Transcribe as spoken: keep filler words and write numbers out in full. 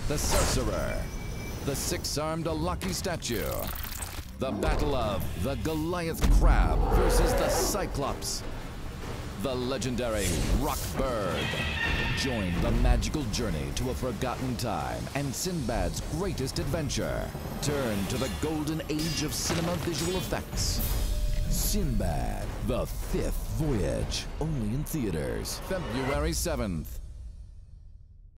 the sorcerer, the six-armed Lucky statue, the battle of the Goliath crab versus the Cyclops, the legendary Rock Bird. Join the magical journey to a forgotten time and Sinbad's greatest adventure. Turn to the golden age of cinema visual effects. Sinbad, the Fifth Voyage, only in theaters, February seventh.